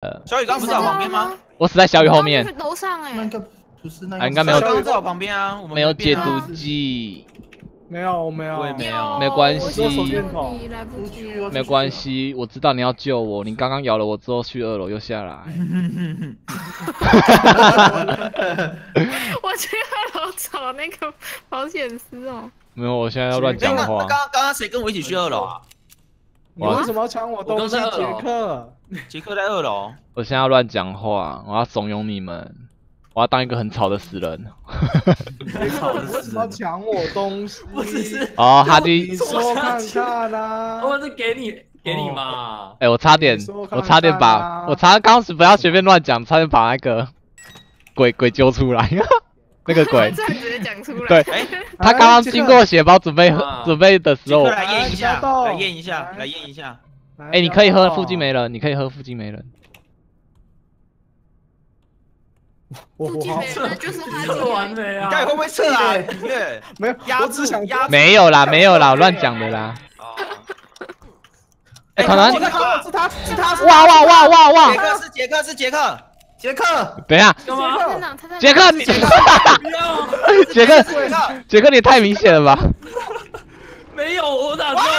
小雨刚不是在我旁边吗？ 我死在小雨后面。 楼上哎。 那个不是那个。 应该没有。 小雨在我旁边啊，我们没有解毒毒剂。 没有，我没有， 我也没有。 没关系， 来不及。 没关系，我知道你要救我。你刚刚咬了我之后去2楼又下来。 我去2楼找那个保险丝哦。 没有，我现在要乱讲话。 刚刚谁跟我一起去2楼啊？ 你为什么要抢我东西，杰克？ 杰克在2楼。 我现在要乱讲话，我要怂恿你们，我要当一个很吵的死人。 为什么要抢我东西？ 不是哦，哈基， 你说看看啊！ 我是给你嘛。 哎，我差点把，我刚时不要随便乱讲，差点把那个鬼揪出来。那个鬼， 直接讲出来。 对，他刚刚经过血包准备的时候， 来验一下，来验一下，来验一下。 哎，你可以喝，附近没人，你可以喝，附近没人。 附近没人就是他测完没啊？ 你到底会不会测啊？ 没有，我只想压。 没有啦，没有啦，乱讲的啦。哎，可能是他， 哇！ 杰克， 等一下，杰克，杰克，你太明显了吧？ 没有，我哪知道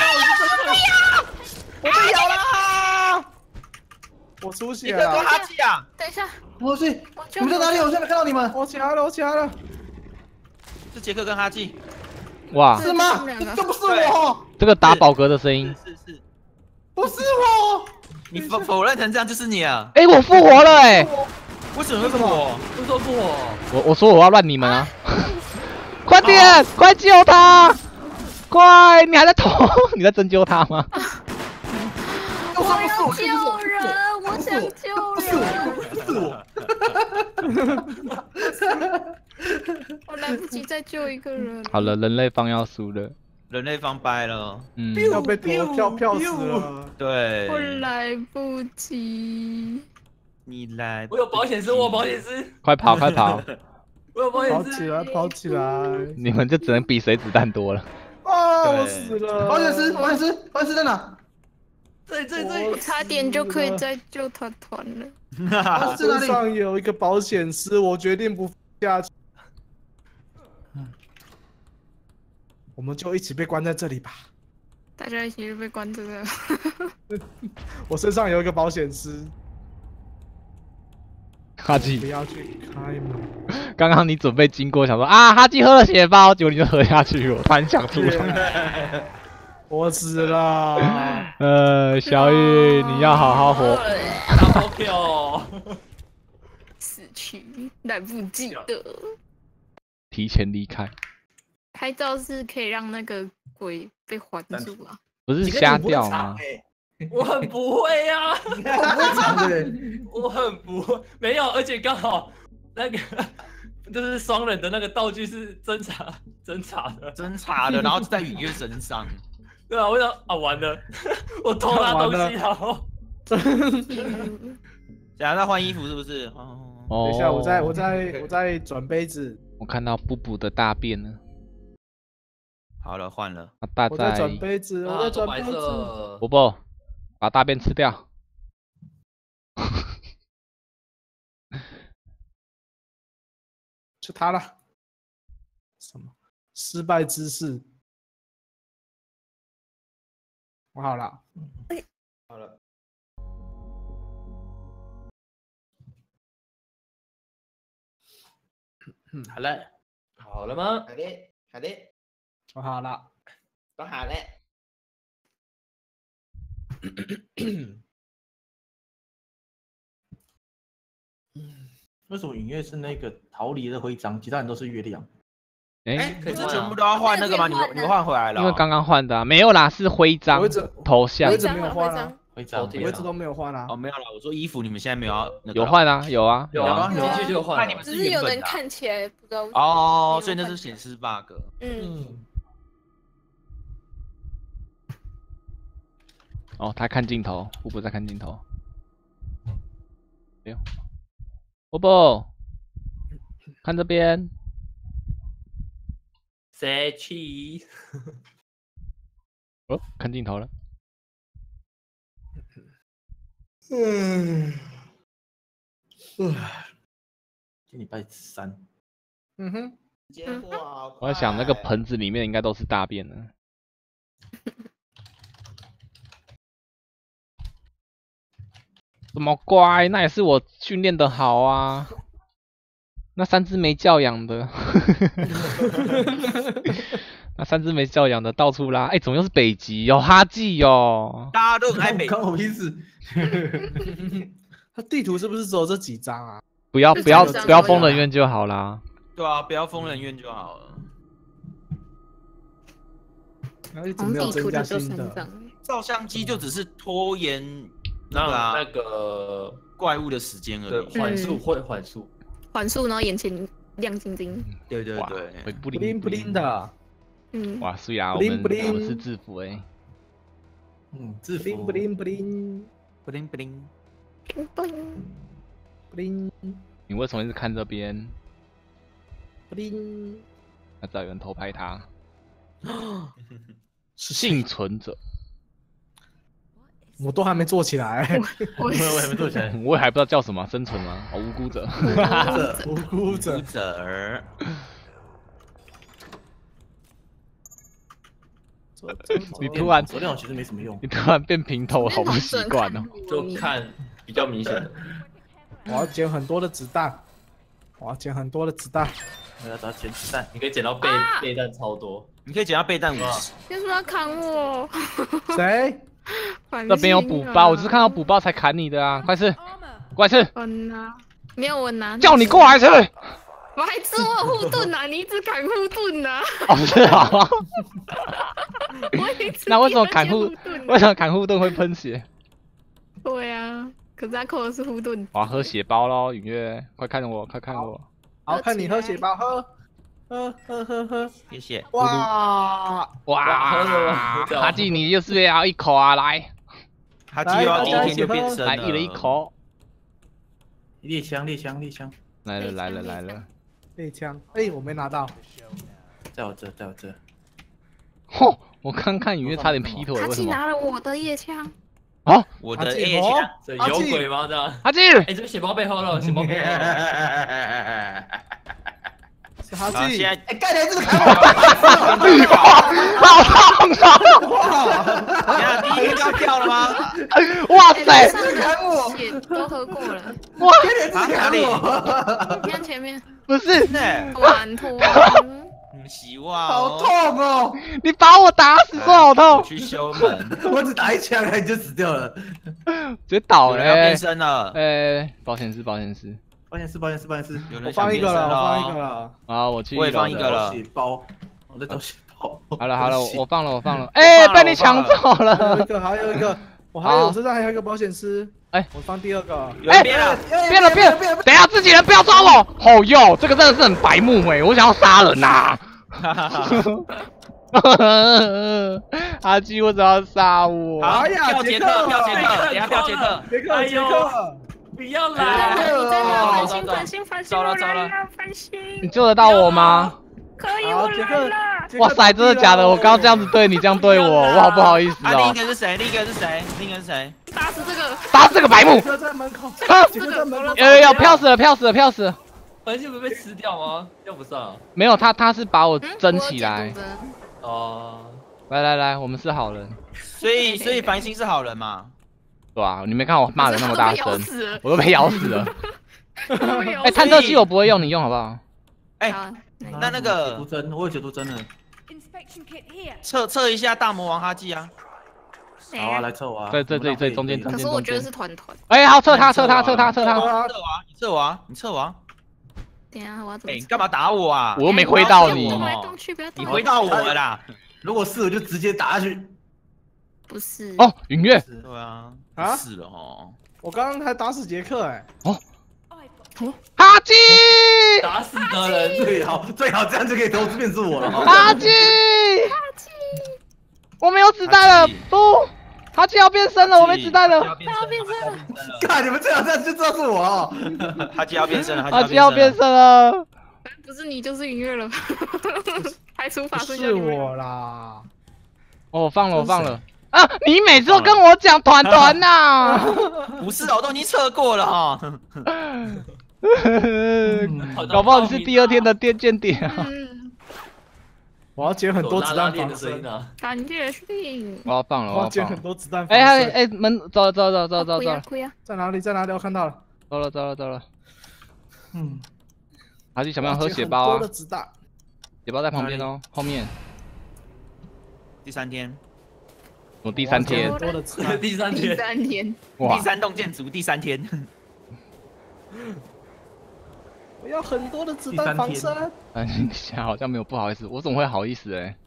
我被咬了！ 我出血了！ 杰克跟哈基啊！ 等一下， 我去，你们在哪里？我现在没看到你们。 我起来了！ 是杰克跟哈基。 哇！ 是吗？这不是我。 这个打饱嗝的声音。 是。 不是我。 你否认成这样就是你啊！ 哎，我复活了哎！ 为什么会复活？ 不说复活。 我说我要乱你们啊！快点，快救他！快，你还在捅？你在针灸他吗？ 我要救人，我想救人。我来不及再救一个人。 好了，人类方要输了。 人类方掰了， 要被跳死了。 对， 我来不及。 你来， 我有保险丝，我有保险丝。 快跑！ 我有保险丝。 跑起来！ 你们就只能比谁子弹多了。 啊！我死了！ 保险丝在哪？ 这， 我差点就可以再救他团了。身上有一个保险丝，我决定不下去。我们就一起被关在这里吧。 大家一起被关这个。 我身上有一个保险丝。 哈基， 不要去开门。 刚刚你准备经过，想说啊，哈基喝了血包，结果你就喝下去，我突然想出来。 我死了。 小雨，你要好好活。 好 Q。 死去，来不及的。 提前离开。 拍照是可以让那个鬼被环住啊？ 不是瞎掉吗？ 我很不会呀，我很不会，没有，而且刚好那个就是双人的那个道具是侦查的， 然后在允月身上。 对啊，我想啊，完了，我偷他东西，然后， 等下再换衣服是不是？ 等一下，我在转杯子。 我看到布布的大便了。 好了，换了。 我在转杯子，我在转杯子。 伯伯，把大便吃掉。 就他了。什么？失败之事。我好了。 好了。 好了。好了吗？ 好的。 我好了， 都好了。 为什么允月是那个逃离的徽章，其他人都是月亮？ 可是全部都要换那个吗？你们换回来了？ 因为刚刚换的，没有啦，是徽章、头像。 徽章没有换啊， 徽章我一直都没有换啊。 哦，没有啦，我说衣服你们现在没有要那个？ 有换啊，有啊， 进去就换。 只是有人看起来不知道。 哦，所以那是显示 bug。 哦，他看镜头，布布在看镜头。哎呦，布布，看这边。 谁去？ 哦，看镜头了。 今礼拜3。 嗯哼， 接货好快我在想那个盆子里面应该都是大便呢。怎么乖？那也是我训练的好啊。那3只没教养的，那3只没教养的到处拉。哎，怎么又是北极？有哈季哟。 大家都很爱北极。 关我屁事。 它地图是不是只有这几张啊？ 不要疯人院。 院就好啦。 对啊，不要疯人院就好了。 然后一直没有增加新的。 照相机就只是拖延那个怪物的时间而已。 缓速会缓速， 然后眼前亮晶晶。 对对哇， 对， 会不不灵不灵的。 哇，是呀，我不灵不灵们是制服哎。 制服。 不灵不灵不灵不灵不灵不灵不灵你为什么一直看这边？ 不灵。 那只要有人偷拍他。幸存者。 我都还没做起来。 我还没做起来。 我也还不知道叫什么，生存吗？哦，无辜者。 无辜者。 你突然， 昨天我其实没什么用。 你突然变平头，好不习惯哦。 就看比较明显的。 我要捡很多的子弹。我要捡很多的子弹。 我要找捡子弹， 你可以捡到备弹超多。 你可以捡到备弹50。 就是要砍我。 谁？ 这边有补包，我只是看到补包才砍你的啊！快吃，过来吃。 我拿，没有我拿。 叫你过来吃。 我还吃我护盾啊！你一直砍护盾啊！ 哦，是啊。那为什么砍护？为什么砍护盾会喷血？ 对啊，可是他扣的是护盾。 我要喝血包喽，允月，快看我，快看我。 好，看你喝血包，喝。 谢谢。 哇， 哈基，你就是要一口啊，来。 哈基要第一天就变身了。 来，一人一口。 猎枪。 来了。 猎枪，哎，我没拿到。 在我这。 嚯！我刚看允月差点劈腿，为什哈基么？ 拿了我的夜枪。 哦， 我的 A 枪。 这有鬼吗？这样？ 哈基， 哎，这个血包背后了，血包背后。 是哈基。 现在哎，盖雷这个砍我！ 好痛啊！ 等下第一天就掉了吗？ 哇塞！ 砍我！ 血都喝过了。 哇！ 哪里？ 你看前面。 不是， 완통。 希望。 好痛哦！ 你把我打死，说好痛。 去修门。 我只打一枪，你就死掉了。 直接倒了。 要变身了。 保险丝。 保险丝。 我放一个了。 啊，我去。 我也放一个了。 血包，我在找血包。 好了，我放了。哎，被你抢走了。 还有一个，我身上还有一个保险丝。 哎， 我放第2个。 哎，变了！等一下，自己人不要抓我！哦哟，这个真的是很白目哎，我想要杀人呐！阿基为什么要杀我？ 好，跳杰克，等下跳杰克。 杰克， 不要来！ 繁星， 糟了！ 繁星， 你救得到我吗？ 可以，我来了。 哇塞，真的假的？我刚刚这样子对你，这样对我，我好不好意思哦。 另一个是谁？ 打死这个！ 打这个白目！ 杰克在门口。 要飘死了！ 繁星不被吃掉吗？用不上。 没有，他是把我蒸起来。 哦。 来，我们是好人。 所以繁星是好人嘛？ 对啊，你没看我骂的那么大声，我都被咬死了。 哎， 探测器我不会用，你用好不好？ 哎，那个毒针，我有解毒针了。 测一下大魔王哈基啊！ 好啊，来测我啊！ 对，中间。 可是我觉得是团。 哎，好，测他！ 你测我！ 等下我要怎么？ 你干嘛打我啊？ 我又没挥到你。 你挥到我了啦！ 如果是我就直接打下去。 不是。 哦，允月。 对啊。是了哦。 我刚刚还打死杰克哎。 哦。哈基。 打死的人最好这样就可以投变是我了。 哈基。我没有子弹了，不。哈基要变身了，我没子弹了。 他要变身了！ 看你们最好这样就知道是我哦。 哈基要变身了， 哈基要变身了。 不是你就是允月了，排除法是我啦。 哦，我放了。 啊！你每次都跟我讲团团呐， 不是哦，我都已经测过了哈。 搞不好你是第2天的间谍啊！ 我要捡很多子弹的防身。 声音啊！ 感觉训。 我要放了， 我要捡很多子弹防身。 哎，门走， 亏啊！ 在哪里？在哪里？我看到了。 走了。阿基小朋友喝血包啊！ 多的子弹。 血包在旁边哦，后面。 第3天。 我第3天。 多的子弹。 第3天。 哇！ 第3栋建筑第3天。 我要很多的子弹防身。 现在好像没有不好意思，我怎么会好意思哎？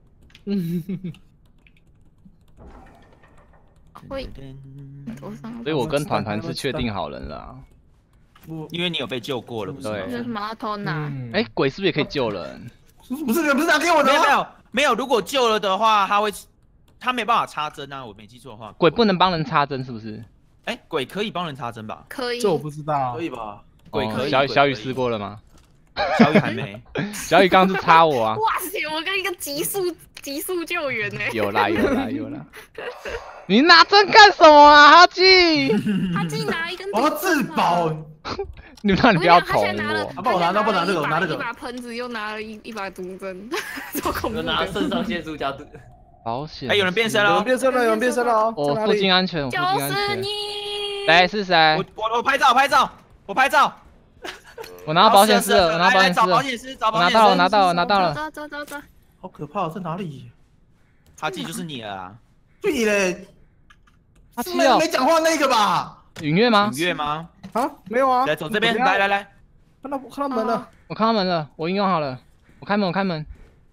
会。 所以我跟团团是确定好人了。 因为你有被救过了，不是吗？ 这是马拉松呐。 哎，鬼是不是也可以救人？ 不是拿给我的吗？ 没有，如果救了的话，他没办法插针啊，我没记错的话。 鬼不能帮人插针是不是？ 哎，鬼可以帮人插针吧？ 可以。 这我不知道。 可以吧？ 鬼可以。 小雨试过了吗？ 小雨还没。 小雨刚刚是插我啊！ 哇塞，我跟一个急速救援呢。 有啦！你拿针干什么啊，哈基？ 哈基拿一根。 我要自保。 你不要捅我！ 帮我拿，不拿这个，我拿这个。 一把盆子，又拿了一把毒针，超恐怖的。 拿肾上腺素加毒。 保险。 哎，有人变身了！ 有人变身了哦！ 我附近安全， 就是你。 谁是谁？ 我拍照。 我拿到保险丝了，我拿保险丝了。我拿到了。 走。 好可怕，在哪里？ 哈基就是你了啊！ 对嘞， 哈基哦， 没讲话那个吧？ 允月吗？ 啊，没有啊。 来，走这边，来。 看到门了。 我看到门了，我应用好了。我开门。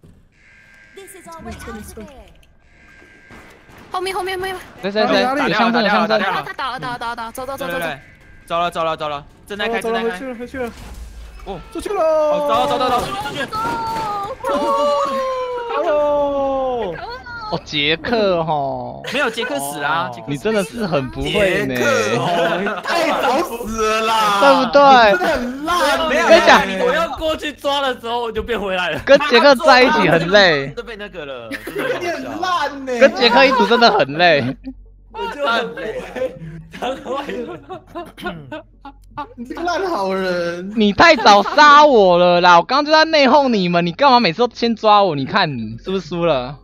后面。 谁？有枪声。 他倒了，走。 走了，正在开。 回去了。 哦， 出去喽！ 走。 Hello。 哦，杰克吼， 没有杰克死啦！ 你真的是很不会呢， 太早死了啦， 对不对？ 很烂。 跟你讲， 我要过去抓的时候，我就变回来了。 跟杰克在一起很累， 都被那个了， 你很烂呢。 跟杰克一组真的很累。 我就很累，他坏了。你这个烂好人！ 你太早杀我了啦！我刚刚就在内讧你们，你干嘛每次都先抓我？你看你是不是输了？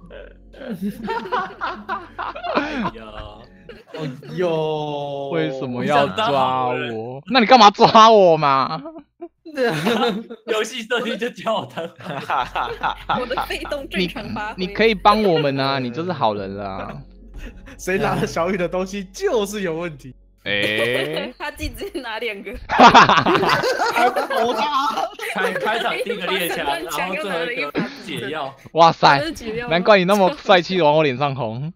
哎呦， 为什么要抓我？那你干嘛抓我嘛？ 游戏设定就叫我当， 我的被动正常发挥。 你可以帮我们啊，你就是好人啦。 谁拿了小雨的东西就是有问题。 他直接拿2个。 开场第一个猎枪，然后最后一个解药。 哇塞，难怪你那么帅气的往我脸上轰。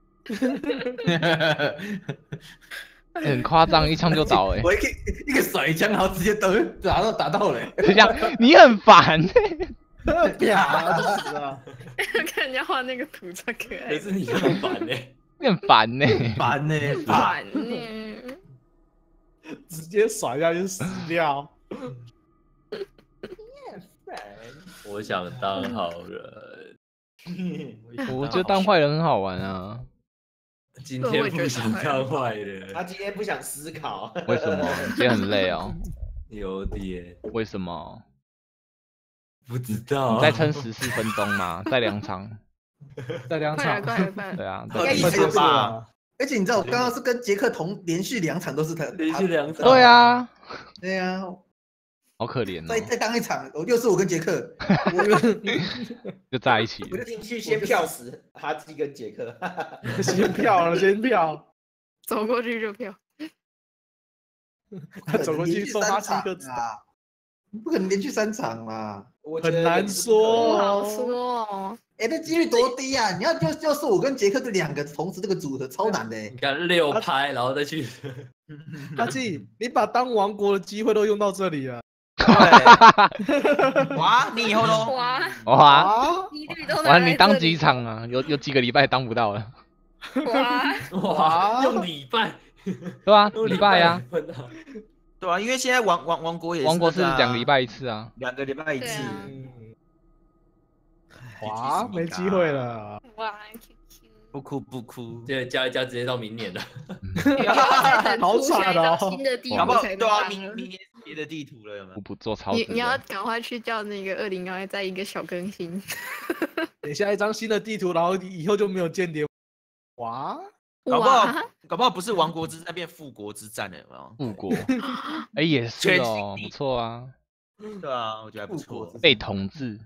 很夸张，一枪就倒我一个甩枪，然后直接打到了。 这样你很烦。 啪就死了。 看人家画那个图超可爱。 可是你很烦呢。 你很烦呢。 烦呢。 直接甩下去死掉。 我想当好人。 我觉得当坏人很好玩啊。 今天不想当坏人。 他今天不想思考。 为什么？今天很累哦。 有点。 为什么？ 不知道。 你再撑14分钟嘛？再2场。 再2场。 对啊。 吧。而且你知道，我刚刚是跟杰克连续2场都是他。 连续2场。 对啊。 对啊。 好可怜哦。 再当一场，又是我跟杰克， 就在一起。 我就进去先票死哈基跟杰克， 先票， 走过去就票。 他走过去送哈基一个子弹， 不可能连续3场嘛， 很难说， 不好说哦。 那几率多低啊！你要就是我跟杰克这2个同时这个组合超难的。 你看6拍，然后再去。 哈基，你把当王国的机会都用到这里了。 哇，你以后都哇，你当几场啊？有几个礼拜当不到了。 哇，用礼拜。 对啊，礼拜呀。 对啊，因为现在王国也是。 王国是2个礼拜1次啊。 2个礼拜1次。 哇，没机会了。 哇， 不不哭不哭， 这加一加直接到明年了。 好惨哦！ 新的地搞不图才能好对啊， 当了。 明年别的地图了有没有？ 不做超你值的。 你要赶快去叫那个2021再一个小更新。 等下一张新的地图，然后以后就没有间谍。哇， 搞不好不是亡国之战变复国之战了，有没有？ 复国，哎也是哦，不错啊。 对啊，我觉得还不错。 被统治，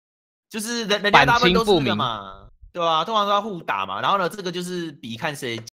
就是人家大部分都是这个嘛，对啊，通常都要互打嘛，然后呢，这个就是比看谁